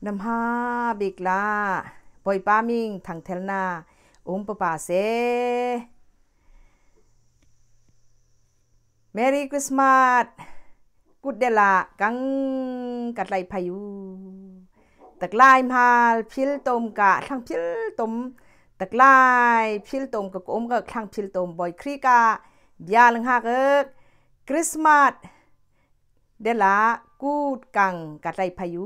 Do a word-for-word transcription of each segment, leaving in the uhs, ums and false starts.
น้ำฮาบิกลาปอยป้ามิงทางเทลนาอุ้มปะป่าเซเมรี่คริสต์มาสกุดเดละกังกัดไหลพายุตะกลายมาพิลตมกะทั้งพิลตมตะกลายพิลตมกะกอมกะทั้งพิลตมบอยครีกาบยาลังหากเอิกคริสต์มาสเดละกูดกังกัดไหลพายุ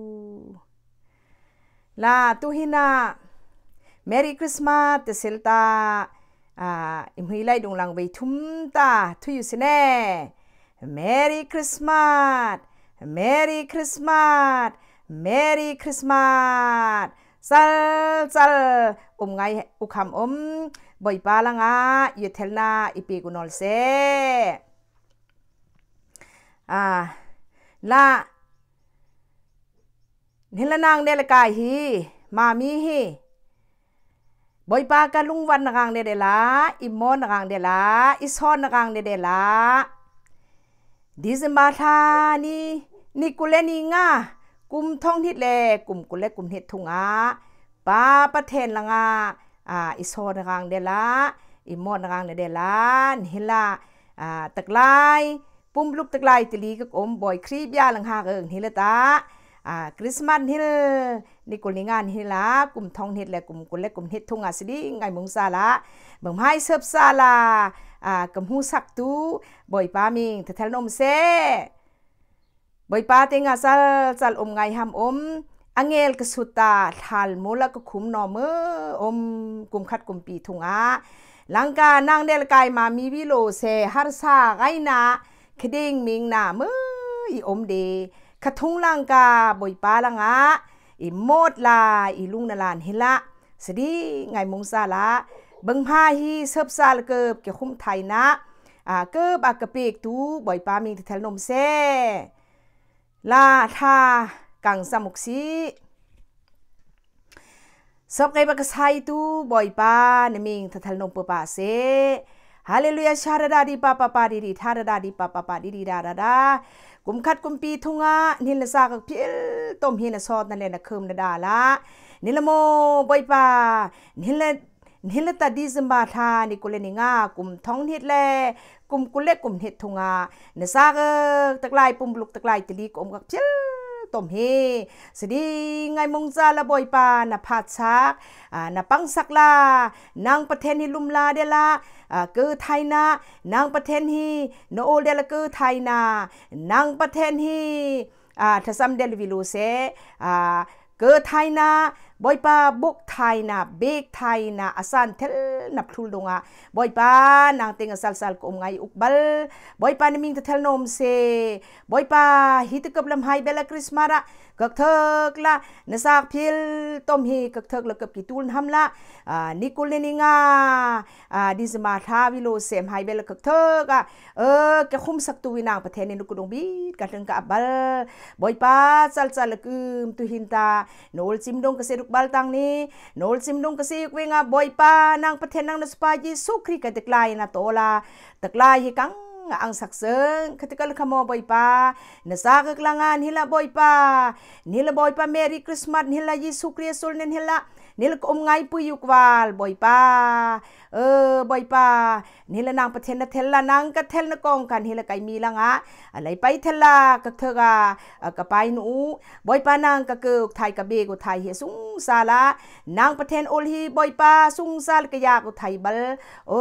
ลาตุหินาเมรี่คริสต์มาสเตเซลตาอ่าอิมฮิไลดงลังไปทุมตาทุยุสเน่ Merry Christmas Merry Christmas Merry Christmas ซัลซัลอมไงอุคำอมบ่อยปาลังอ่ะยูเทลนาอีปีกุนอลเซอ่าละนี่ละนางเดลกายฮีมามีฮีบอยปากะลุงวันนังเดเดลาอิมอนนังเดลาอิซอนนังเดเดลาดิสมาธานี่นี่กุเลนี่งากุมท่องทิดเลกุมกุเลกุมเฮ็ดทุงอาปาประเทศละงาอ่าอิซอนนังเดลาอิมอนนังเดเดลานี่ละอ่าตะไลปุ่มลุกตะไลตะลีกะอมบอยครีบยาลังหาเอิงนี่ละตาอ่าคริสต์มาสฮิลนี่กุลิงานฮิลากุมทองเฮ็ดและกุมกุลและกุมเฮ็ดทุงอาสิดีไงมุงซาลาบังไห้เสิบซาลาอ่ากำหูสักตูบ่อยปามิงทะเทลนมเซบ่อยปาเตงาซัลซัลอมไงหำอมอังเอลกสุตาทัลมูลกคุมนอมืออมกุมคัดกุมปีทุงอาลังกานางเดลกายมามีวิโลเซฮาร์ซาไกนาคดิงมิงนามืออีอมเดขะทุงลังกาบอยปาลังอะอีโมดลาอีลุงนาลานเฮละสดีไงมุงซาละบังพาฮีเสิบซาลเกิบเกี่ยวคุมไทยนะอ่าเกิบอากะเปกตูบอยปามิงทะเทลนมเซลาทากังสมุกซีสบไงบักไซตูบอยปานมิงทะเทลนมปะปาเซฮาเลลูยาชาดาดาดีปาปาปาดีดีทาดาดาดีปาปาปาดีดีดาดาดากุมคัดกุมปีทุงะนิลซากพิลต้มหินซอดนั่นแหละนะเคิมนะดาละนิลโมบอยปานิลนิลตาดิซมบาทานิกุเลนิงากุมท้องเฮ็ดแลกุมกุเลกุมเฮ็ดทุงะนะซากตะไลปุ่มลุกตะไลตะลีกุมกับพิลต้มเฮสดีไงมงซาละบอยปานะพาซักอ่านะปังสักลานางประเทศฮิลุมลาเดละอ่าเกอไทยนานางประเทศฮีโนโอเดละเกอไทยนานางประเทศฮีอ่าทะซัมเดลวิลูเซอ่าเกอไทยนาบอยปาบุกไทยนาเบกไทยนาอาซันเทลนับทุลดงะบอยปานางเต็งสัลสัลกอมไงอุกบัลบอยปานมิงเทลนมเซบอยปาฮิตกับลำไฮเบลคริสมาระกักเถกละนสักพิลต้มฮีกักเถกละกับกิตูนทำละอ่านิโคเลนิงาอ่าดิสมาทาวิโลเซมไฮเบลกักเถกอ่ะเออแกคุมสักตูวินางประเทศในนุกดงบีกัดถึงกับบัลบอยปาสัลสัลกุมตุหินตาโนลซิมดงกเสดุกบัลตังนี้โนลซิมดงกเสกเวงาบอยปานางประเทศนางนสปาจิสุคริกะตะกลายนะโตลาตะกลายฮิกังang sakseng ketika kamo boy pa nasaka klangan hila boy pa nila boy pa Merry Christmas nila Yesu Kristus nen hila nila ko ngai pu yukwal boy paเออ boy pa nila nang paten na thella nang ka thel na kong kan hila kai mi lang a alai pai thella ka thega ka pai nu boy pa nang ka ke thai ka be ko thai he sung sala nang paten ol hi boy pa sung sal ka ya ko thai bal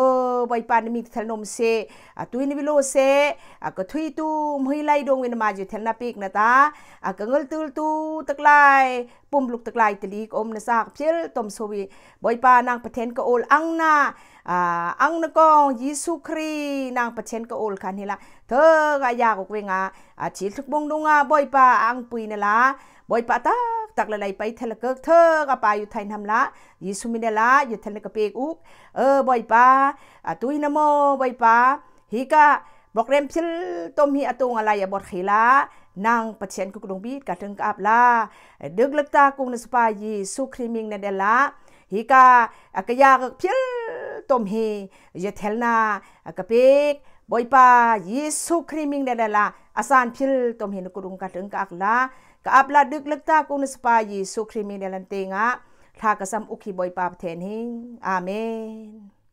o boy pa ni mi thel nom se atuin niเซอะก็ทุยตูมหิไลดงเวนมาอยู่เทลนาปิกนะตาอะก็เงลตูตูตะไลปุ่มลุกตะไลตะลีกอมนะซากเพิลตมโซวีบอยปานางประเทศก็โอลอังนาอ่าอังนกองยิสุครีนางประเทศก็โอลคันนี่ละเธอก็อยากออกเวงอ่ะอาชิลทุกบงดงอ่ะบอยปาอังปุยนี่ละบอยปาตาตักละไลไปเทลเกิกเธอก็ไปอยู่ไทยทำละยิสุมิเดละอยู่เทลกะเปกอุกเออบอยปาอะตุยนะโมบอยปาฮิกะบอกเรมพิลต้มฮีอตุงอะไรอย่าบดขีลานางปัจเจนกุกดงบีดกัดถึงกับลาดึกเล็กตากุงนสปายีสุครีมิงเนเดละฮิกาอากยากพิลต้มฮีจะเทลนาอากเปกบอยปายีสุครีมิงเนเดละอาซานพิลต้มฮีนกุดุงกัดถึงกับลากอับลาดึกลึกตากุนสปายิสุคริมิเนลันเตงะทากษัมอุคิบอยปาปเทนหิงอาเมน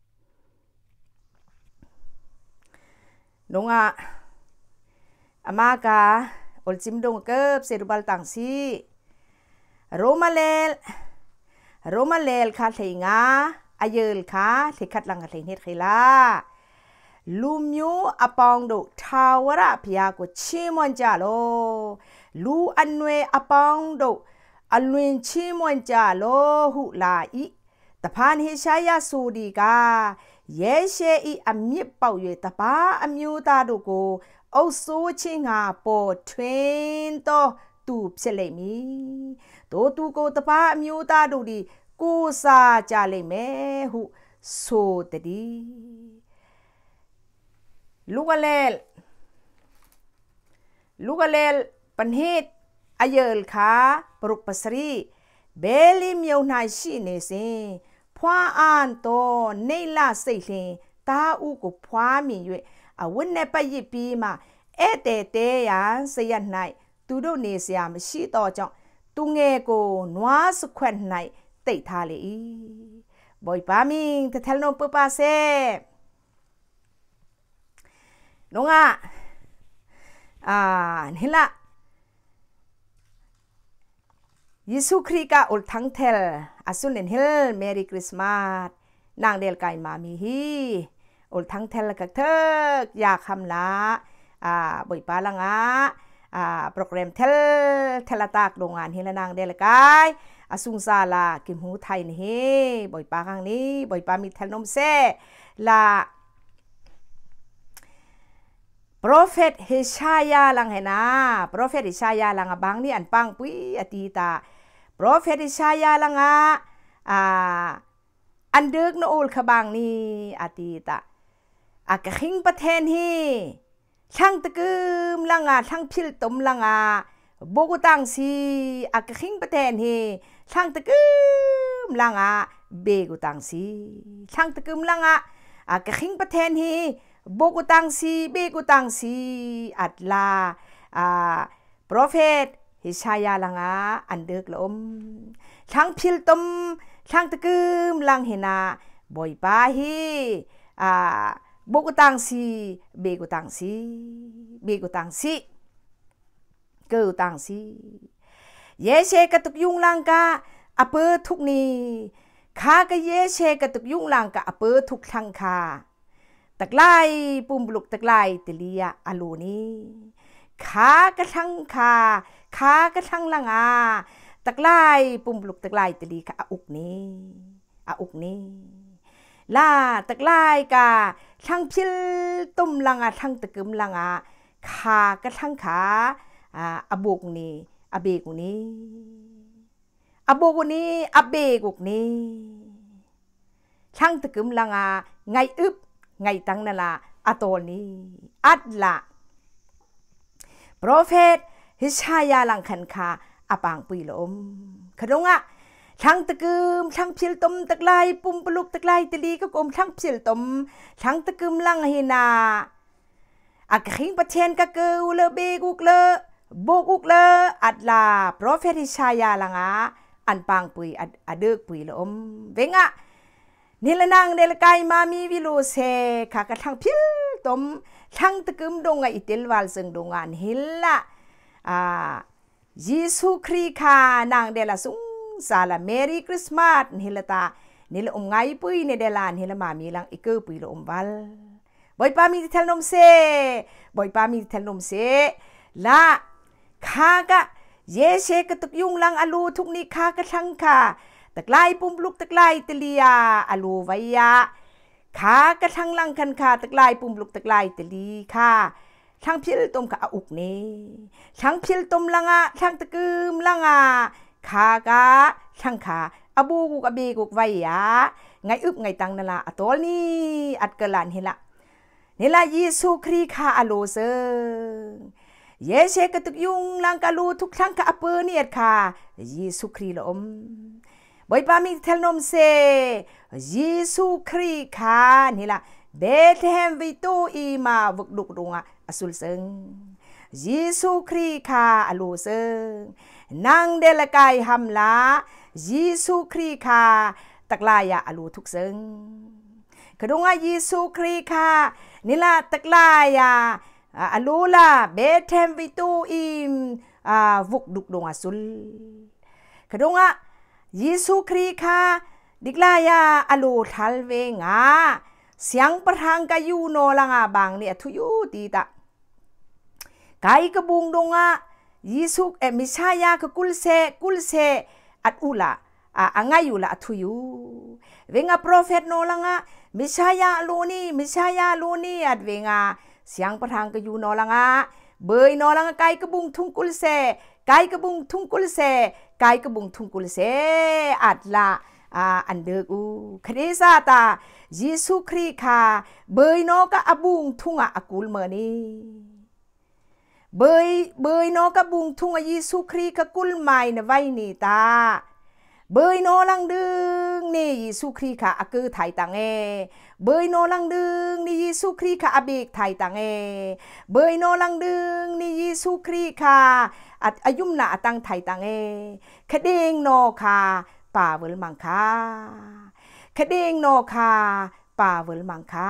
นงะอามากาอลจิมดงเกิบเซรุบัลตังซีโรมาเลลโรมาเลลคาเทงาอาเยลคาเทคัดลังกะเทเนตเขลาลูมิวอปองดูทาวระพยากุชิมอนจาโลลูอันเวอปองดูอันเวนชิมอนจาโลหุลาอิตะพานเฮชายาสูดีกาเยเชอีอมิเป่าเยตะปาอมิวตาดูโกเอาสูชิงาโปเทรนโตตูบเสเลมีโตตูโกตะปาอมิวตาดูดีกูซาจาเลเมหุโซตดีลูกเลลลูกเลลปันหิตอาเยลขาปรุกปัสรีเบลิมยาวนายชีเนเซพวาอันโตเนลาเซเลตาอูกุพวามีเวอวันเนปยิปีมาเอเตเตยันเสียนไนตูโดเนเซียมชีต่อจังตุเงโกนัวสุขวันไนเตทาเลอีบอยปามิงเทเทลโนปปาเซนงะอ่านี่ละยิสุคริกาอุลทังเทลอาสุนินเฮลเมรีคริสต์มาสนางเดลไกมามีฮีอุลทังเทลกักเทกอยากคำละอ่าบอยปาลังอ่ะอ่าโปรแกรมเทลเทลตากโรงงานเฮลนางเดลไกอาสุงซาลากิมหูไทยนี่บอยปาครั้งนี้บอยปามีเทลนมเซละ Prophet Hishaya lang hena Prophet Hishaya lang abang ni anpang pui atita Prophet Hishaya lang a ah andeg no ul khabang ni atita akakhing pathen hi thang takum lang a thang phil tom lang a bogutang si akakhing pathen hi thang takum lang a begutang si thang takum lang a akakhing pathen hi Bogutang si, begutang si, at la, ah, Prophet Hishaya lang ah, andeg lom. Thang piltom, thang takum lang hina, boy pahi, ah, bogutang si, begutang si, begutang si, gutang si. Yeshe katuk yung lang ka, ape tuk ni, ka ka yeshe katuk yung lang ka, ape tuk lang ka. ตะไลปุ่มปลุกตะไลตะลียอลูนี้ขากระทั่งขาขากระทั่งลังอาตะไลปุ่มปลุกตะไลตะลีขาอุกนี้อาอุกนี้ลาตะไลกาทั้งพิลตุ่มลังอาทั้งตะกึมลังอาขากระทั่งขาอาบุกนี้อาเบกุนี้อาบุกนี้อาเบกุนี้ทั้งตะกึมลังอาไงอึบไงตั้งนั่นละอัตโนนี้อัดละโปรเฟตฮิชายาลังคันคาอปังปุยลมขนงะทั้งตะกึมทั้งพิลตมตะไลปุ่มปลุกตะไลตะลีก็กลมทั้งพิลตมทั้งตะกึมลังหินาอักขิงประเทนกะเกอเลเบกุกเลโบกุกเลอัดละโปรเฟตฮิชายาลังอาอันปังปุยอัดเดกปุยลมเวงะนี่ละนางเดลกายมามีวิโลเซขากระทั่งพิลตมทั้งตะกึมดงอิติลวาลซึ่งดงานฮิลละอ่ายิสุครีคานางเดลสุงซาลาเมรีคริสต์มาสฮิลตานี่ละอมไงปุยในเดลานฮิลมามีลังอิเกอปุยละอมวัลบอยปามีเทลนมเซบอยปามีเทลนมเซละขากะเยเชกตุกยุงลังอลูทุกนี้ขากระทั่งค่ะตะไลปุ่มปลุกตะไลตะลียาอลูไวยาขากระทั่งลังคันคาตะไลปุ่มปลุกตะไลตะลีค่ะทั้งพิลตมกะอุกนี้ทั้งพิลตมลังอ่ะทั้งตะกึมลังอ่ะขากะทั้งขาอบูกุกอบีกุกไวยาไงอึบไงตังนั่นละตัวนี้อัดกะลันเฮละนี่ละยิสุครีคาอลูเซเยเชกตุกยุงลังกะลูทุกทั้งกะอเปเนียดค่ะยิสุครีละอมบอยปามีเทลนมเซยิสุครีคานี่ละเบธเลเฮมวิตูอีมาวุกดุกดุงะอสุลเซงยิสุครีคาอโลเซงนางเดลกายฮัมลายิสุครีคาตักลายาอโลทุกเซงกระดงยิสุครีคานิลาตักลายาอโลลาเบเทมวิตูอิมวุกดุกดงอสุลกระดงยิสุครีคาดิกลายาอโลทัลเวงาเสียงประทางกายูโนลังอาบางเนี่ยทุยูตีตะกายกบุงดงะยิสุเอมิชายากกุลเซกุลเซอัดอุละอ่ะง่ายอยู่ละทุยูเวงาโปรเฟตโนลังะมิชายาโลนีมิชายาโลนีอัดเวงาเสียงประทางกายูโนลังะเบยโนลังะกายกบุงทุงกุลเซกายกบุงทุงกุลเซกายกบุงทุงกุลเซอัดละอันเดกูคดีซาตายิสุครีคาเบยโนกะอบุงทุงะอกุลเมนีเบยเบยโนกะบุงทุงะยิสุครีกะกุลไมนไวนีตาเบยโนลังดึงนี่ยิสุครีคาอกือไทยตังเอเบยโนลังดึงนี่ยิสุครีคาอเบกไทยตังเอเบยโนลังดึงนี่ยิสุครีคาอายุมนาตังไทยตังเอคดีงโนคาป่าเวลมังคาคดีงโนคาป่าเวลมังคา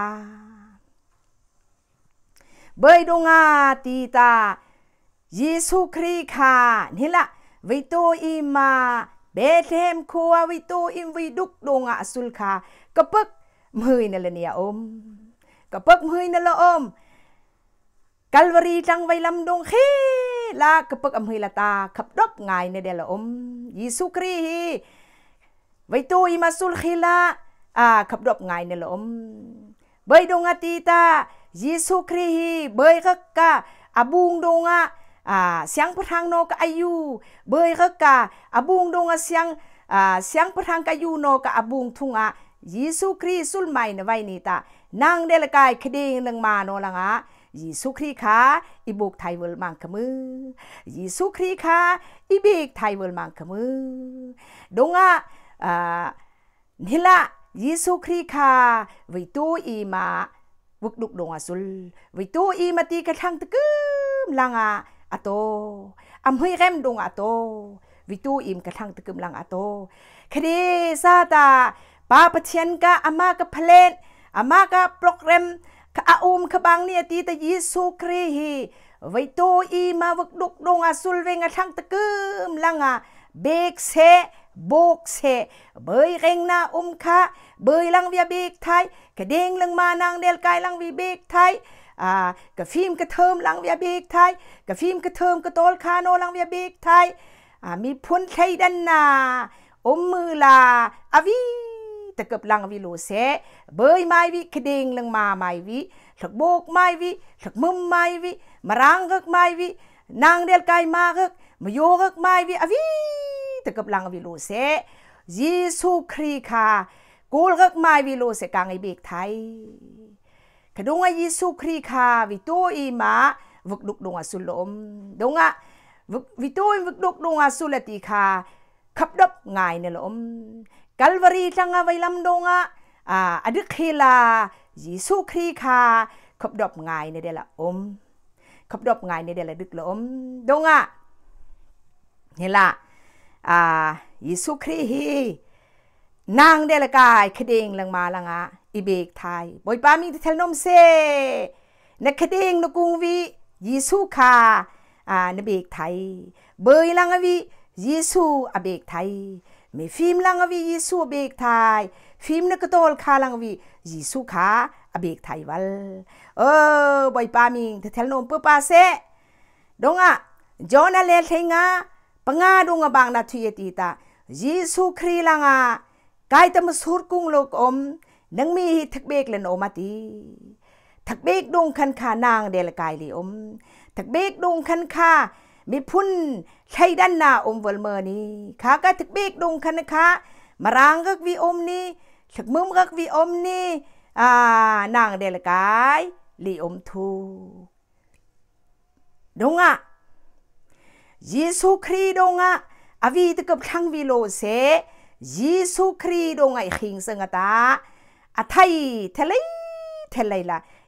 เบยดงาตีตายิสุครีคานี่ละวิโตอิมาเบเทมคัววิโตอิมวิดุกดงาสุลคากระปึกมือนั่นแหละเนี่ยอมกระปึกมือนั่นละอมกัลวารีจังไวลำดงเฮลากระปึกอมหิลตาขับดบไงในเดลอมยิสุครีไว้ตัวอิมาสุลขิลาอ่าขับดบไงในลมเบยดงอาตีตายิสุครีเบยก็กะอาบุงดงอาอ่าเสียงประทางโนกอายุเบยก็กะอาบุงดงอาเสียงอ่าเสียงประทางกายูโนกอาบุงทุงอายิสุครีสุลไมนไวนีตานางเดลกายคดีนังมาโนลังอายิสุครีคาอิบุกไทยเวลมังขมือยิสุครีคาอิบิกไทยเวลมังขมือดงอานี่ละยิสุครีคาวิตูอีมาวุกดุกดงอสุลวิตูอีมาตีกระทังตะกึมลังอาอโตอำเฮยเร็มดงอโตวิตูอิมกระทังตะกึมลังอโตคดีซาตาปาปะเทียนกะอามากะเพลนอามากะโปรแกรมกะอาอุมกะบังเนี่ยตีตะยิสุครีฮีวิตูอีมาวุกดุกดงอสุลเวงกระทังตะกึมลังอาเบกเซโบกเสเบยเร่งนาอุมคะเบยลังวิเบกไทยกระเด้งลังมานางเดลกายลังวิเบกไทยอ่ากระฟิมกระเทิมลังวิเบกไทยกระฟิมกระเทิมกระโตลคาโนลังวิเบกไทยอ่ามีพ้นไทยดันนาอมมือลาอวีตะกับลังวิโลเสเบยไม้วิกระเด้งลังมาไม้วิถักโบกไม้วิถักมุมไม้วิมารางกไม้วินางเดลกายมากมาโยกไม้วิอวีตะกับลังวิโลเสยิสุครีคากูลกักไม้วิโลเสกังไอเบกไทยขดงอยิสุครีคาวิโตอีมาวุกดุกดงอสุลมดงอะวิโตวุกดุกดงอสุลติคาขับดับไงเนลมกัลวารีจังอไวลำดงอะอ่าอดึกเฮลายิสุครีคาขับดับไงในเดละอมขับดับไงในเดละดึกลมดงอะเฮล่ะอ่ายิสุครีฮีนางเดลกายคดีงลังมาลังอาอิเบกไทยบอยปามีเทลนมเซนักคดีงนกุงวิยิสุคาอ่านเบกไทยเบยลังอวิยิสุอเบกไทยมีฟิล์มลังอวิยิสุอเบกไทยฟิล์มนักโตลคาลังอวิยิสุคาอเบกไทยวัลเออบอยปามีเทลนมเปปาเซดงอะจอนาเลเทงาปงาดงบางนาทุยตีตายิสุครีลังอาไกตมสุรกุงโลกอมนังมีทักเบกเลนโอมาตีทักเบกดงคันขานางเดลกายลีอมทักเบกดงคันขามีพุ่นใช้ด้านนาอมเวลเมอร์นี่ข้าก็ทักเบกดงคันขามารางกักวิอมนี่ทักมุมกักวิอมนี่อ่านางเดลกายลีอมทูดงอะยิสุครีดงอะอวีตกับทั้งวิโลเซยิสุครีดงไอขิงสังตาอะไทยทะเลทะเลละ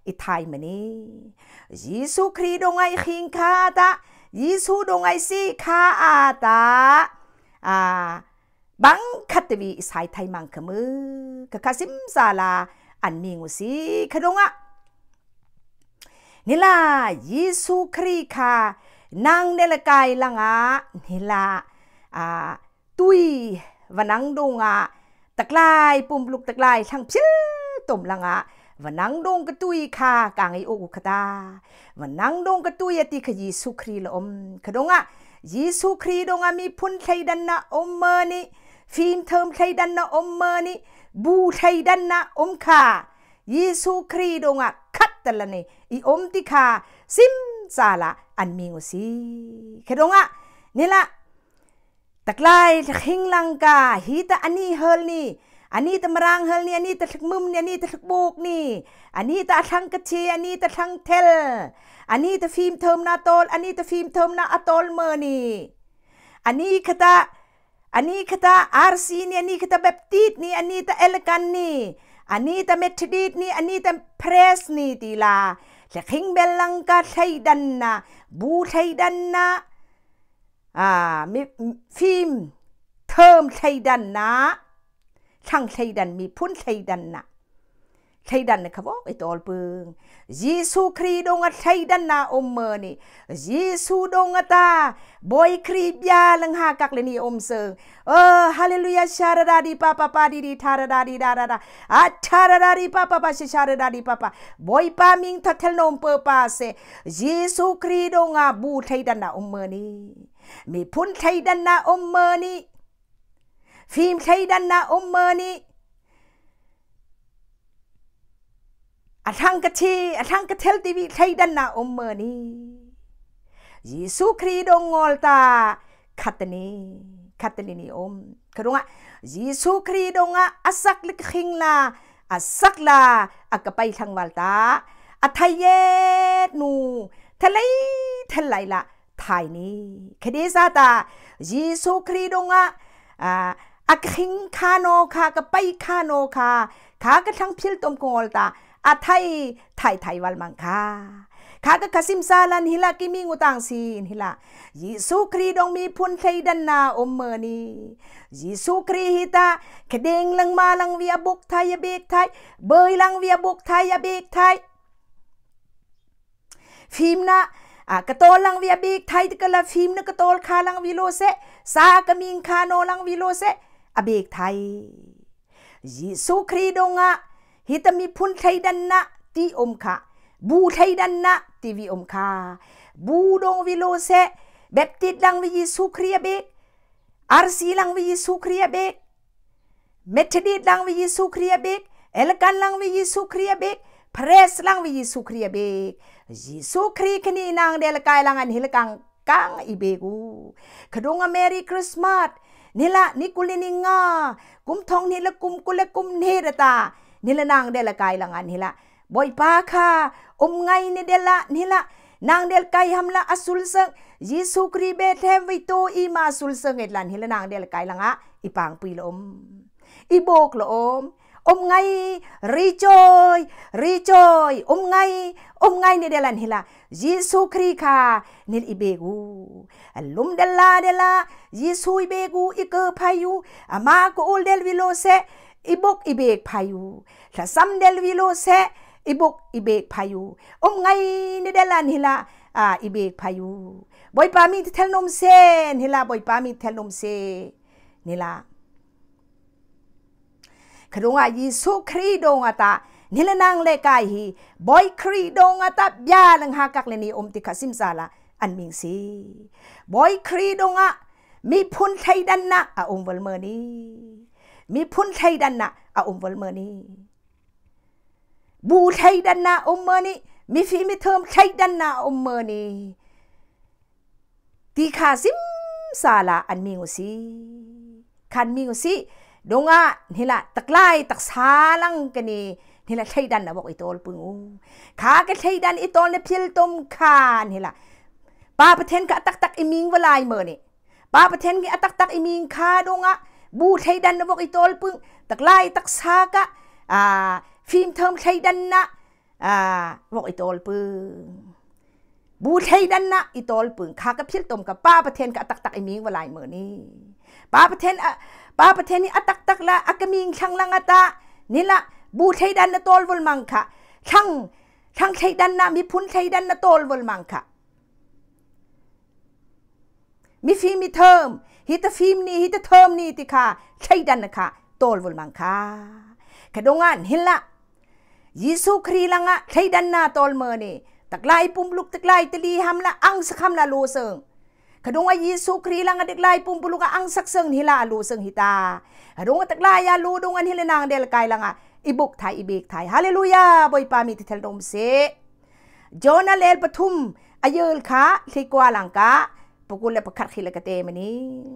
อีไทยมันนี่ยิสุครีดงไอขิงคาตายิสุดงไอซีคาอาตาอ่าบังคัตวีสายไทยมังขมือกะคาซิมซาลาอันมีงุสีขดงะนี่ล่ะยิสุครีคานางเดลกายลังอะนี่ล่ะอ่าตุยวันนังดงอะตะกลายปุ่มลุกตะกลายทั้งพิลตุ่มลังอะวันนังดงกระตุยคากางไอโอกุขตาวันนังดงกระตุยติขยิสุครีละอมขดงะยิสุครีดงอะมีพุนไทยดันนะอมเมนี่ฟิล์มเทิมไทยดันนะอมเมนี่บูไทยดันนะอมคายิสุครีดงอะคัดตะละนี่อีอมติคาซิมซาลาอันมีงุสีขดงะนี่ละตะกลายหิงลังกาฮีตะอันนี้เฮลนี่อันนี้ตะมรังเฮลนี่อันนี้ตะทึกมุมนี่อันนี้ตะทึกโบกนี่อันนี้ตะทังกะเชอันนี้ตะทังเทลอันนี้ตะฟิล์มเทิมนาโตลอันนี้ตะฟิล์มเทิมนาอะโตลเมอนี่อันนี้คตะอันนี้คตะอาร์ซีนี่อันนี้คตะเบปติดนี่อันนี้ตะเอลกันนี่อันนี้ตะเมทดิดนี่อันนี้ตะเพรสนี่ตีลาและหิงเบลลังกาไทยดันนะบูไทยดันนะอ่ามีฟิล์มเทิมไทยดันนะช่างไทยดันมีพุ่นไทยดันนะไทยดันนะครับว่าไอตอลเปิงยิสุครีดงอัไทยดันนะอมเมอนี่ยิสุดงอัตาบอยครีบยาลังหากักเลนีอมเซิงเออฮาเลลูยาชาราดาดีปาปาปาดีดีทาราดาดีดาราดาอัชาราดาดีปาปาปาชชาราดาดีปาปาบอยปามิงทัทเทลนมเปอร์ปาเซยิสุครีดงอาบูไทยดันนะอมเมอนี่มีพุ่นไทยดันนะอมเมอนี่ฟิล์มไทยดันนะอมเมอนี่อาทังกะชีอาทังกะเทลทีวีไทยดันนะอมเมอนี่ยิสุครีดงงอลตาขัตนีขัตนีนี่อมขดงะยิสุครีดงะอัสักลิกขิงลาอัสักลาอักไปทางวัลตาอัทเยนูทะเลทะเลละไทยนี่คดีซาตายิสุครีดงะอ่าอักขิงคาโนคากไปคาโนคาขากระทั่งพิลตมกงอลตาอาไทยไทยไทยวัลมังคาข้าก็คสิมซาลันฮิลากิมิงอุตังซีนฮิลายิสุครีดงมีพุนไทยดันนาอมเมนียิสุครีฮิตาคเดงลังมาลังวิอาบุกไทยเบกไทยเบยลังวิอาบุกไทยเบกไทยฟิล์มนะอ่ะกระโตลังวิอาเบกไทยตะกละฟิล์มนะกระโตลคาลังวิโลเซซากมิงคาโนลังวิโลเซอเบกไทยยิสุครีดงะฮิตามีพุนไทยดันนะตีอมคาบูไทยดันนะตีวิอมคาบูดงวิโลเซเบบติดลังวิยิสุครียเบกอาร์ซีลังวิยิสุครียเบกเมทดิดลังวิยิสุครียเบกเอลกันลังวิยิสุครียเบกเพรสลังวิยิสุครียเบกยิสุครีคณีนางเดลกายลังอันฮิลกังกังอีเบกูขดงอเมริคริสต์มาสนี่ละนิกุลินิงากุมทองนี่ละกุมกุเลกุมเนรตานี่ละนางเดลกายลังอันฮิละบอยปาคาอมไงนี่เดละนี่ละนางเดลกายฮัมละอสุลซังยิสุครีเบเทมวิโตอีมาอสุลซังเอ็ดลันฮิละนางเดลกายลังอะอีปางปีลมอีโบกลมอมไงรีจอยรีจอยอมไงอมไงนี่เดลันฮิละยิสุครีคานิลอีเบกูลุมเดลาเดลายิสุอีเบกูอีเกอพายุอามาโกอุลเดลวิโลเซอีบกอีเบกพายุถ้าซัมเดลวิโลเซอีบกอีเบกพายุอมไงนี่เดลันฮิละอ่าอีเบกพายุบอยปามีเทลนมเซนฮิละบอยปามีเทลนมเซนี่ละขดงอายิสุครีดงอาตานี่ละนางเลกายฮีบอยครีดงอาตาบยาลังหากักเลนีอมติคาซิมซาลาอันมิงซีบอยครีดงอามีพุนไทยดันนะอาอมวลเมอนีมีพุนไทยดันนะอาอมวลเมอนีบูไทยดันนะอมเมอนีมีฟีมีเทอมไทยดันนะอมเมอนีติคาซิมซาลาอันมิงซีคันมิงซีดงอ่ะนี่ละตะไคร้ตักซาลังกันนี่นี่ละไทยดันนะบอกไอ้ตัวปึงอูขาก็ไทยดันไอ้ตัวเนี่ยพิลตมคานี่ละป้าประเทศก็ตักตักไอ้มิงวลายเมื่อนี่ป้าประเทศก็ตักตักไอ้มิงคาดงอ่ะบูไทยดันนะบอกไอ้ตัวปึงตะไคร้ตักซากะอ่าฟิล์มเทอมไทยดันนะอ่าบอกไอตอลปึงบูไทยดันนะไอตอลปึงข้ากับพิลตมกับป้าประเทศกับตักตักไอมิงวลายเมื่อนี้ป้าประเทศป้าประเทศนี้อัตักตักละอักมิงช่างลังอัตานี่ละบูไทยดันนะตอลวลมังค่ะช่างช่างไทยดันนะมีพุนไทยดันนะตอลวลมังค่ะมีฟิล์มมีเทอมฮิตฟิล์มนี่ฮิตเทอมนี่ติค่ะไทยดันนะคะตอลวลมังค่ะกระดงอันเห็นละยิสุครีลังอะไทยดันนาตอลเมอนี่ตักไลปุ่มลุกตักไลตลีหำละอังสักหำละโลเซิงกระดงว่ายิสุครีลังอะตักไลปุ่มลุกอังสักเซิงฮิลาโลเซิงฮิตากระดงว่าตักไลยาลูดงอันฮิลนางเดลกายลังอะอิบุกไทยอิเบกไทยฮาเลลูยาบอยปามีติเทลดมเซจอนาเลลปทุมอายุลขาที่กว่าลังกาปกุลเลปขัดขิลกเตมันี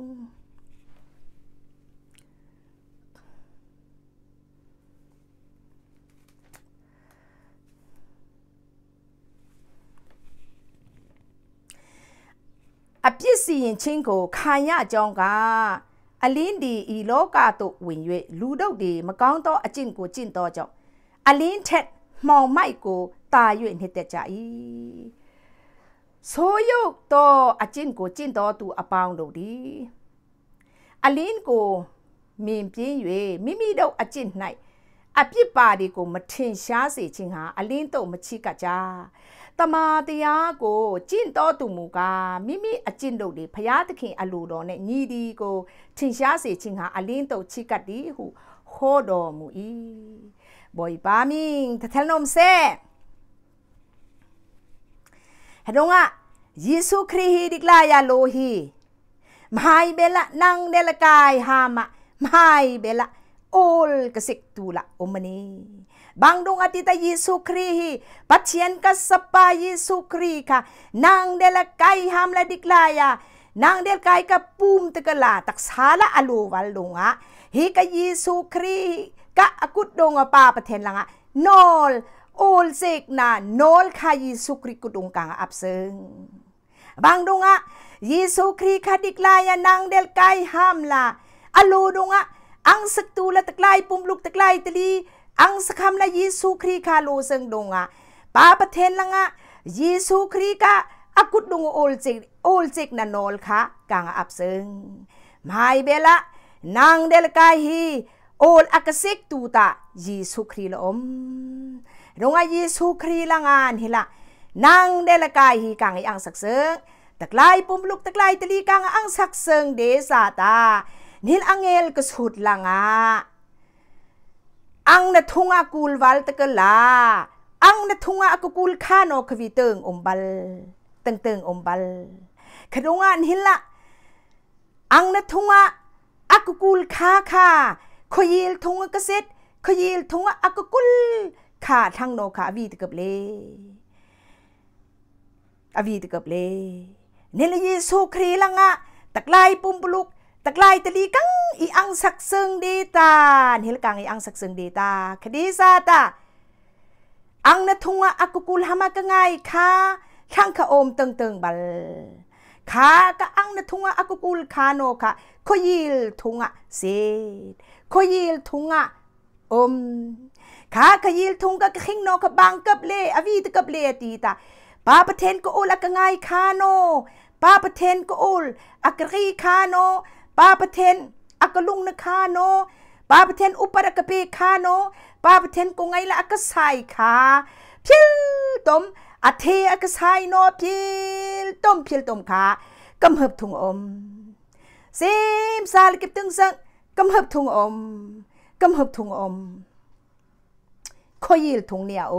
อภิสิยนชิงโกขายะจองกาอลินดีอีโลกาตุวินเวลูดอกดีมะกองโตอจินกูจินโตจอกอลินเท็ดมองไม่กูตายอยู่เฮเตจาอีโซโยกโตอจินกูจินโตตูอปางดอกดีอลินกูมีมพิเวมิมีดอกอจินไหนอภิปาดีกูมาทินชาสิชิงหาอลินโตมาชิกะจาตมาตยาโกจินโตตุมูกามิมิอจินโดดีพยาตะขินอลูดอเนညီดีโกทินชาสิชิงหาอลินโตชิกัดดีหูโคดอมูอีบอยปามิงทะเทลนมเซเฮดงอะยิสุคริฮิดิกลายาโลฮีมหายเบละนังเดลกายหามะมหายเบละโอลกสิกตูละอมนีบางดงอติตายิสุครีฮีปัจเจียนกัสปายิสุครีค่ะนางเดลกายหามละดิกลายานางเดลกายกับปูมตะกลาตักสาละอลูวัลดงอะฮีกยิสุครีกะอกุดดงอปาประเทศลังอะนอลโอลเซกนานอลคายิสุครีกุดงกังอับเซิงบางดงอะยิสุครีค่ะดิกลายานางเดลกายหามละอลูดงอะอังสักตูละตะกลายปุ่มลุกตะกลายตลีอังสักคำละยิสุครีคาโลเซิงดงอะป้าประเทศลังอะยิสุครีกะอากุดดงโอลเจกโอลเจกนันโอลค่ะกางอับเซิงไม่เบละนางเดลกายฮีโอลอักเซกตูตายิสุครีละอมดงอะยิสุครีลังอันฮิละนางเดลกายฮีกางอังสักเซิงตะกลายปุ่มลุกตะกลายตลีกางอังสักเซิงเดซาตานิลอังเอลก็สุดลังอะอังนัทุงอากูลวัลตะกลาอังนัทุงอากูกูลคานอควิเติงอมบัลตึงตึงอมบัลขดงานหินละอังนัทุงอากูกูลคาคาขยิลทุงกษัตริย์ขยิลทุงอากูกูลคาทางโนคาวีตะกับเลอวีตะกับเลนิลยิสุครีลังอะตะกลายปุ่มปลุกตะกลายตะลีกังอีอังสักเซิงดีตาเฮลกังอีอังสักเซิงดีตาคดีซาตาอังนัทุงอากุกุลหามากะไงค่ะช่างขะอมตึงตึงบัลค่ะกะอังนัทุงอากุกุลคาโนค่ะขยิลทุงะเซดขยิลทุงะอมค่ะขยิลทุงกะขิงโนกะบังกับเลอวีตกับเลตีตาป้าประเทนก็โอละกะไงคาโนป้าประเทนก็โอลอักรีคาโนป้าประเทนอักลุงนคาโนป้าประเทนอุปรักเปคาโนป้าประเทนกงไงละอักไซขาพิลตมอัเทอักไซโนพิลตมพิลตมขากำหับทุงอมเซมซาลกิบตึงสังกำหับทุงอมกำหับทุงอมขยิลทุงเนี่ยโอ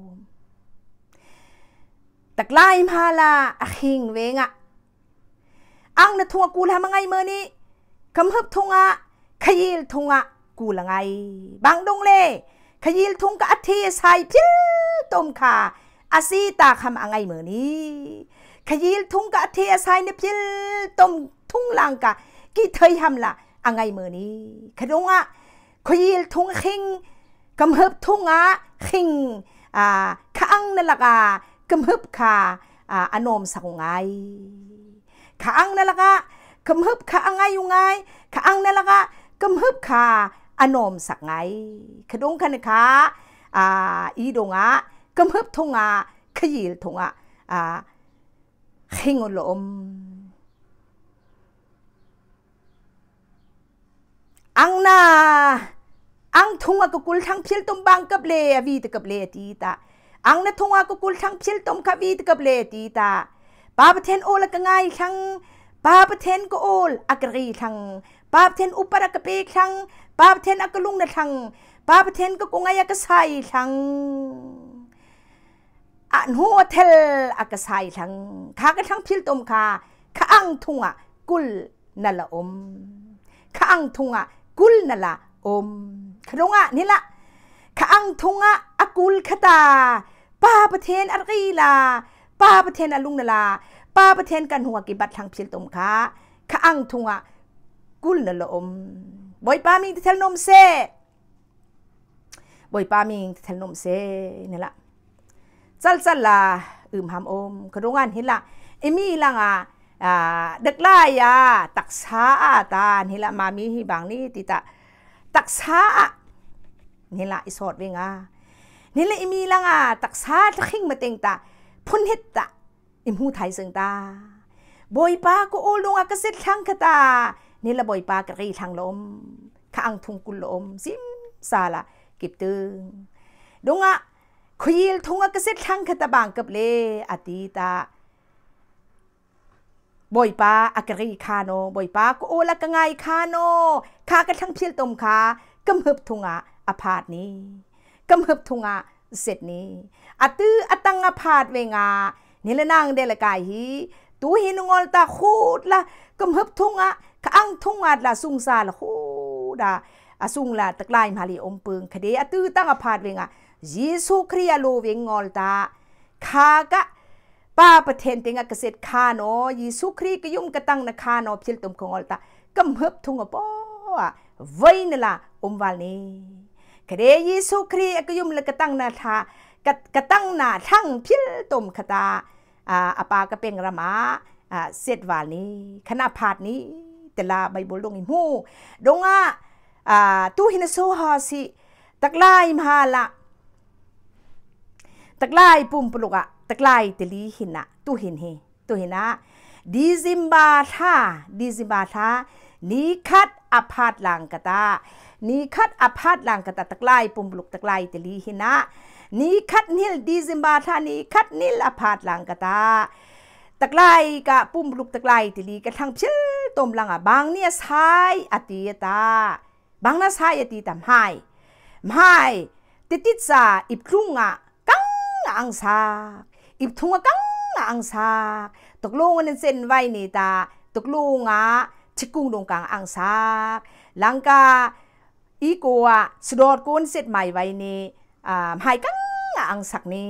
ตะกลายมาละอักหิงเวงะอังนัทุงกูละมังไงเมื่อนี้คำฮึบทุงะขยิลทุงะกูละไงบางดงเล่ขยิลทุงกะอัฐิใส่พิลต้มขาอาซีตาคำอังไงเมื่อนี้ขยิลทุงกะอัฐิใส่เนี่ยพิลต้มทุงลังกะกี่เทยทำละอังไงเมื่อนี้ขดงะขยิลทุงขิงคำฮึบทุงะขิงอ่าข้างนั่นละกากำฮึบขาอ่าอนมสังไงข้างนั่นละกากำฮึบข้างไงอยู่ไงข้างนั่นละกากำฮึบขาอนมสักไงขดงคันคะอ่าอีดงะกำเฮิบทงอาขยิลทงอาอ่าขิงอลอมอังนาอังทงอากุกุลทั้งพิลตมบังกับเลวีตกับเลตีตาอังนาทงอากุกุลทั้งพิลตมขวีตกับเลตีตาปาปเทนโอละกง่ายทั้งปาปเทนก็โอลอักรีทั้งปาปเทนอุปรักเปกทั้งปาปเทนอักลุงนะทั้งปาปเทนก็กงายกษัยทั้งอันหัวเทลอักษัยทั้งข้าก็ทั้งพิลตมข้าข้าอังทงอากุลนั่นละอมข้าอังทงอากุลนั่นละอมขนงอ่ะนี่ละข้าอังทงอ่ะอกุลขตาป้าประเทศอะไรล่ะป้าประเทศอลุงนั่นละป้าประเทศกันหัวกิบัดทางพิลตมข้าข้าอังทงอ่ะกุลนั่นละอมบ่อยป้ามีเทลนมเซ่บ่อยป้ามีเทลนมเซ่นี่ละจัลจัลละอืมหามอมขนงอ่ะนี่ละเอมี่ลังอ่ะเด็กไล่ยาตักษาตานี่ละมามีบางนี่ติตาตักษานี่ละอิสอดเวงานี่ละอิมีลังอ่ะตักษาตะขิงมาเต็งตาพุนเฮตตาอิมหูไทยเซิงตาบอยปาก็โอลงอากาศทั้งกตานี่ละบอยปากระรีทางลมข้างทุงกุลลมซิมซาละกิบตึงดงอ่ะคุยลทงอากาศทั้งกตาบางกับเลอติตาบอยป้าอักรีคาโนบอยป้าก็โอละกง่ายคาโนข้ากันทั้งพิลตมขากำเฮิบทุงอาอพาดนี้กำเฮิบทุงอาเสร็จนี้อัตืออัตังอพาดเวงานี่ละนางเดลกายฮีตูหินงอลตาคูดละกำเฮิบทุงอาข้าอังทุงอาละสุงซาละคูดาอสุงละตะกลายมาลีอมปึงคดีอัตือตั้งอพาดเวงาเยซูคริสต์โลเวงงอลตาข้ากะป้าประเทศเต็งเกษตรคาโนยิสุครีก็ยุ่มกระตังนะคาโนพิลตุมของอลตากำเฮิบทุงอปอไว้นั่นละอมวานีคดียิสุครีก็ยุ่มละกระตังนาทากระตังนาทั้งพิลตุมขตาอ่าอปากระเป็นรามาอ่าเสร็จวานีคณะพาดนี้แต่ละใบบุลงอิมูดงอ่ะอ่าตู้หินโซฮาสิตักไล่มาละตักไล่ปุ่มปลุกอะตะไลตะลีหินะตุหินเฮตุหินะดิซิมบาธาดิซิมบาธานีคัดอพาดลังกตานีคัดอพาดลังกตาตะไลปุ่มปลุกตะไลตะลีหินะนีคัดนิลดิซิมบาธานีคัดนิลอพาดลังกตาตะไลกะปุ่มปลุกตะไลตะลีกะทั้งพิลตมลังอะบางเนี่ยสายอติยตาบางน่ะสายอติตามหายหายติติซาอิบครุงอะกังอังซาอิบทุงกังอังซาตกลงอันเซนไว้นี่ตาตกลงอ่ะชิกุงดงกังอังซาลังกาอีโกะสดอดกุนเซตใหม่ไว้นี่อ่าหายกังอังสักนี่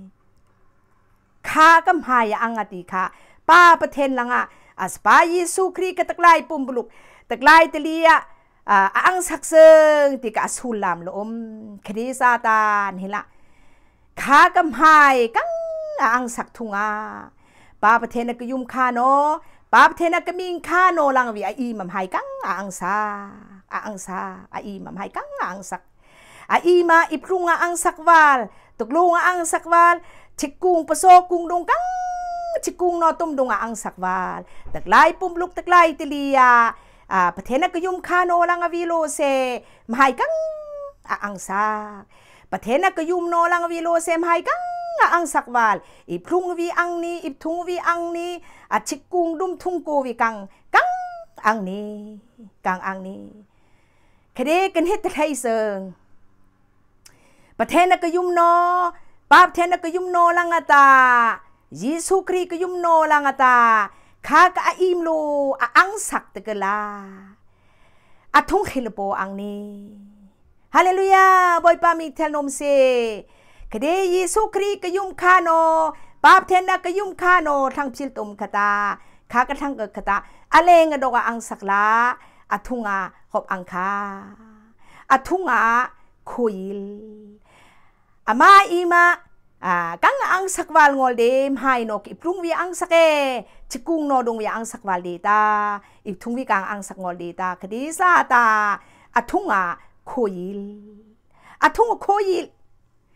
ข้าก็หายอังอติค่ะป้าประเทศลังอ่ะอาสปายิสุครีกตะไลปุ่มบลุกตะไลตะเลียอ่าอังสักเซิงติกาสุลามลมคดีซาตานเห็นละข้าก็หายกังอังสักทุงอาป้าประเทศนักยุมคาโนป้าประเทศนักมิงคาโนลังวิอาอีมัมไฮกังอังซาอังซาอาอีมัมไฮกังอังสักอาอีมาอิปรุงอังสักวาลตกลงอังสักวาลชิกุงปะโซกุงดงกังชิกุงนอตุมดงอังสักวาลตะไลปุ่มลุกตะไลติลียาประเทศนักยุมคาโนลังวิโลเซมไฮกังอังซาประเทศนักยุมโนลังวิโลเซมไฮกังอังสักวาลอิพรุงวีอังนี้อิพทุงวีอังนี้อาชิกุงดุมทุงโกวีกังกังอังนี้กังอังนี้คดีกันเฮ็ดไทยเซิงประเทศนักยุมโนป้าประเทศนักยุมโนลังตายิสุครีกยุมโนลังตาข้ากะอิมโลอังสักตะกลาอาทุงขิลโปอังนี้ฮาเลลูยาบอยปามิเทลนมเซคดียิสุครีกยุมคาโนป้าเทนนักยุมคาโนทั้งพิลตุมขตาข้ากะทั้งกะขตาอเลงดอกอังสักลาอาทุงอาหอบอังคาอาทุงอาคุยลอามาอีมาอ่ากังอังสักวาลงอลเดมไฮนกอิปรุงวีอังสักเอชิกุงโนดงวีอังสักวาลเดตาอิปทุงวีกังอังสักงอลเดตาคดีซาตาอาทุงอาคุยลอาทุงโคยิล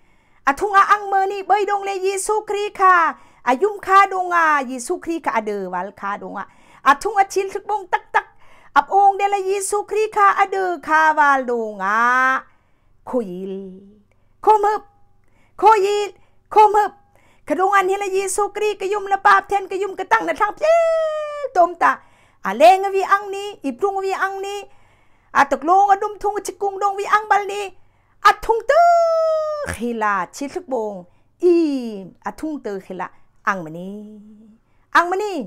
อะทุงอาอังเมนี่เบยดงเลยเยซูคริสต์ค่ะอายุมคาดงอาเยซูคริสต์ค่ะอเดอวัลคาดงอาอะทุงอาชิลทุกบงตักตักอับองเดลเยซูคริสต์ค่ะอเดอคาวาลดงอาโคยิลโคมบโคยิลโคมบขดงอันเฮลเยซูคริสต์กยุมละปาบเทนกยุมกระตั้งนะทางเพลตมตาอะเลงวีอังนี้อีปรุงวีอังนี้อะตกลงอะดุมทุงจิกุงดงวีอังบัลนี้อะทุงเตอขิลาชิลทุกบงอีอะทุงเตอขิลาอังมันนี่อังมันนี่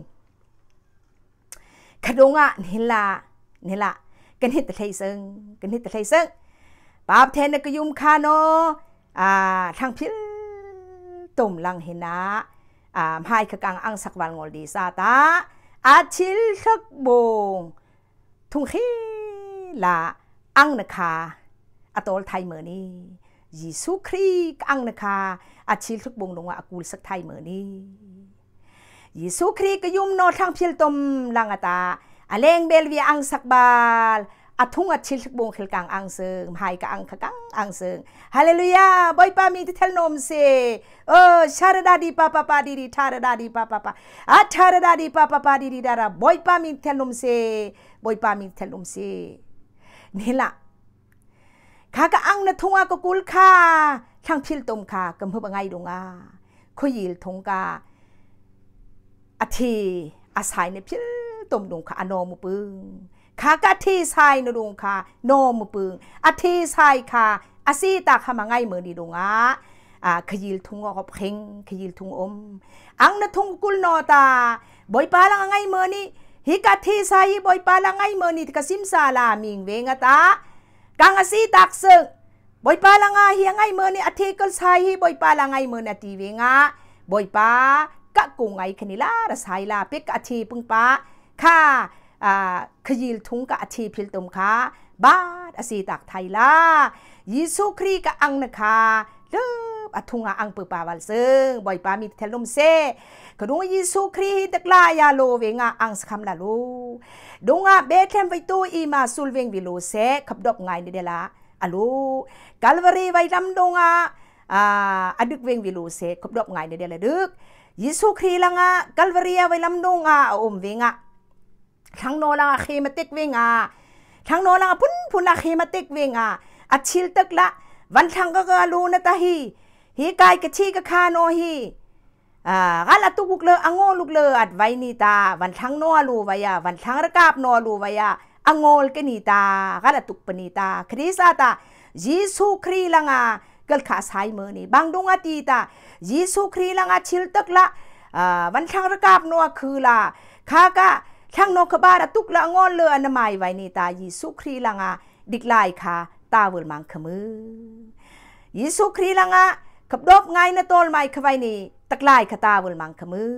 ขดงอ่ะนี่ละนี่ละกันฮิตแต่ไทยซึ่งกันฮิตแต่ไทยซึ่งปาบเทนก็ยุมคาโนอ่าทางพิลตุ่มลังเห็นนะอ่าให้ขกังอังสักวันงอลดีซาตาอาชิลทุกบงทุงขิลาอังนะคะอะตอลไทยเมื่อนี้เยซูคริสต์อังนะคะอาชิลทุกบงลงว่าอากูลสักไทยเมื่อนี้เยซูคริสต์ก็ยุมโนทางพิลตมลังอาตาอเลงเบลวีอังสักบาลอาทุงอาชิลทุกบงขลกังอังเซิงหายกอังขกังอังเซิงฮาเลลูยาบอยปามีที่เทลนมเซเออชาระดาดีปาปาปาดีดีทาระดาดีปาปาปาอาชาระดาดีปาปาปาดีดีดาราบอยปามีเทลนมเซบอยปามีเทลนมเซนี่ละข้าก็อังนะทงอาก็กุลข้าช่างพิลตมข้ากำเพื่อไงดงอาคุยิลทงกาอาทีอาศัยในพิลตมดงข้าอนอมปึงข้าก็ทีใส่ในดงข้านอมปึงอาทีใส่ข้าอาศีตาข้ามาไงเมื่อดีดงอาอ่าขยิลทงก็เพ่งขยิลทงอมอังนะทงกุลนอตาบอยปาลังไงเมื่อนี้ฮิกาทีใส่บอยปาลังไงเมื่อนี้ที่กสิมซาลามิงเวงตากังอาศีตักซึ่งบอยปาลังไงยังไงเมื่อนี้อาทิตย์ก็ใส่บอยปาลังไงเมื่อนาทีเวงาบอยปากะกุงไงคณิลาระสายลาเป็กอาทิตย์ปุงปาข้าอ่าขยิลทุงกะอาทิตย์พิลตุมข้าบาดอาศีตักไทยลาเยซูคริสต์กะอังนะคะเลิบอาทุงอังเปิดปาวัลซึ่งบอยปามีเทลมเซขดงเยซูคริสต์ตะกลายาโลเวงาอังสคำลาโลดงอาเบเทมไวตัวอีมาสุลเวงวิโลเซขับดอกไงนี่เดล่ะอะโลกัลวารีไวลำดงอาอ่าอดึกเวงวิโลเซขับดอกไงนี่เดล่ะดึกเยซูคริสต์ละงากัลวารีไวลำดงอาอมเวงาทั้งโนละเคมาติกเวงาทั้งโนละพุ่นพุ่นละเคมาติกเวงาอัดชิลตึกละวันทั้งก็กะลูนตาฮีฮีกายกะชีกะคาโนฮีอ่ากาลตุกุกเลอังโงลุกเลอัดไวนีตาวันทั้งโนลูวายาวันทั้งระกาบโนลูวายาอังโงลกนีตากาลตุกปนีตาคริสตาตาเยซูคริสต์ละงาเกิดขาสายเมื่อนี้บางดงอาตีตาเยซูคริสต์ละงาชิลตึกละอ่าวันทั้งระกาบโนคือละข้ากะทั้งโนขบาระตุกละงอนเลอนามัยไวนีตาเยซูคริสต์ละงาดิกไลค่ะตาเวลมังขมือเยซูคริสต์ละงาขับดบไงนะตอลไม่ขวายนี่ตะไลขตาเวลมังขมือ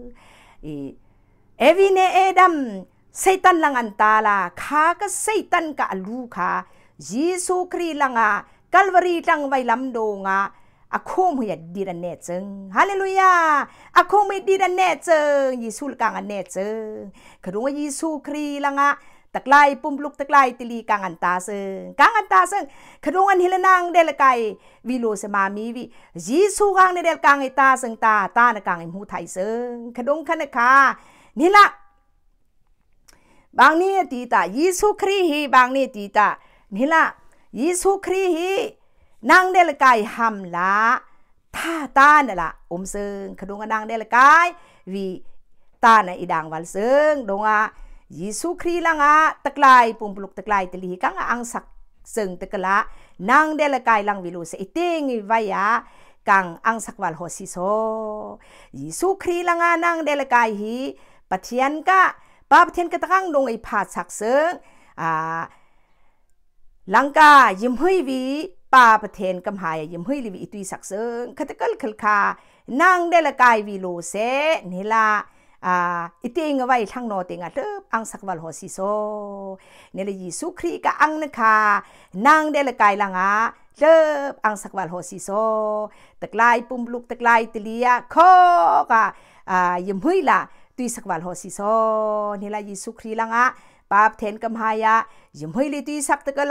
เอวิเนเอดัมไซตันลังอันตาลาข้าก็ไซตันกะลูค่ะเยซูคริสต์ละงากัลวารีตังไวลำโดงาอะโคมเหยดีดันเนจึงฮาเลลูยาอะโคมดีดันเนจึงเยซูกังอันเนจึงขดงว่าเยซูคริสต์ละงาตะไลปุ่มลุกตะไลติลีกังอันตาซึ่งกังอันตาซึ่งขดงอันฮิลนังเดลไกวิโลสมามีวิเยซูกังในเดลกังไอตาซึ่งตาตาในกังไอหูไทยซึ่งขดงขันนะคะนี่ละบางนี่ตีตาเยซูคริสต์บางนี่ตีตานี่ละเยซูคริสต์นางเดลไกฮัมละท่าตาเนี่ยละอมซึ่งขดงนางเดลไกวิตาในอีดังวัลซึ่งดงอาเยซูคริสต์ละงาตะไลปุ่มปลุกตะไลตะลีกังอังสักซึ่งตะกละนางเดลไกลังวิลูเสอิติงวิวายากังอังสักวัลโฮซิโซเยซูคริสต์ละงานางเดลไกฮีปะเทียนกะปาปะเทียนกะตะกังดงไอผาสักซึ่งอ่าลังกายิมหุยวีปาปะเทียนกำหายยิมหุยลีวีอิตุยสักซึ่งคตะกลขลคานางเดลไกวิลูเสนี่ละอ่าอิติงไว้ทั้งโนติงอ่ะเลิบอังสักวัลโฮซิโซเนี่ยเลยเยซูคริสต์กะอังนะคะนางเดลไกลังอ่ะเลิบอังสักวัลโฮซิโซตะไลปุ่มลุกตะไลติลียโคกะอ่ายิมหุยละตุยสักวัลโฮซิโซเนี่ยเลยเยซูคริสต์ลังอ่ะปาบเทนกำหายะยิมหุยลีตุยสักตะกละ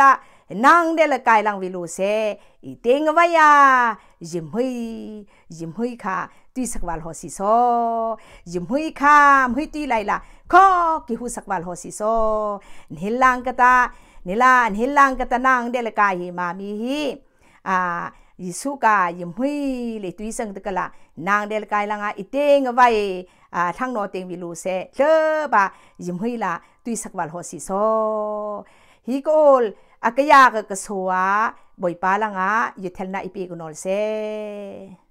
นางเดลกายลังวิลูเซอีเตงวายายิมหุยยิมหุยค่ะตุยสักวันหอสิโซยิมหุยค่ะหุยตุยไลล่ะข้อกิหุสักวันหอสิโซนิลังกตานิลานิลังกตานางเดลกายมามีฮีอ่ายิสุกายิมหุยเลยตุยสังตะกละนางเดลกายลังอ่ะอีเตงวายอ่าทั้งโนเตงวิลูเซเลบะยิมหุยล่ะตุยสักวันหอสิโซฮีโกลอากยากกะสัวบ่อยปาลังอ่ะยุเทลนาอีปีกุนอลเซ